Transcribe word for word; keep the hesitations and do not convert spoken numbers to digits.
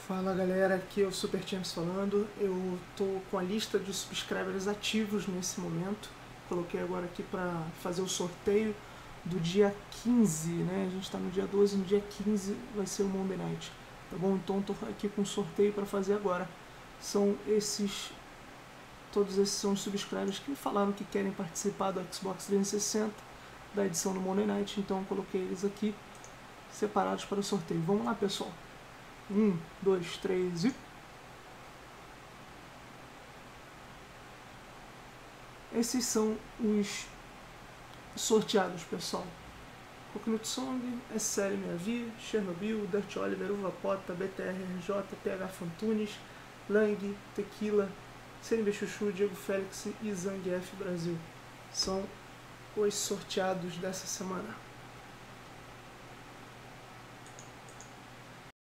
Fala galera, aqui é o Super Champs falando. Eu tô com a lista de subscribers ativos nesse momento. Coloquei agora aqui para fazer o sorteio do dia quinze, né? A gente tá no dia doze, no dia quinze vai ser o Monday Night, tá bom? Então tô aqui com o sorteio para fazer agora. São esses, todos esses são os subscribers que me falaram que querem participar do Xbox trezentos e sessenta, da edição do Monday Night, então eu coloquei eles aqui separados para o sorteio. Vamos lá, pessoal. Um, dois, três e... Esses são os sorteados, pessoal. Coconut Song, S L Minha Vida, Chernobyl, Dirt Oliver, Uva Pota, B T R R J, P H Fantunes, Lang, Tequila, C N B Chuchu, Diego Félix e Zangief Brasil. São os sorteados dessa semana.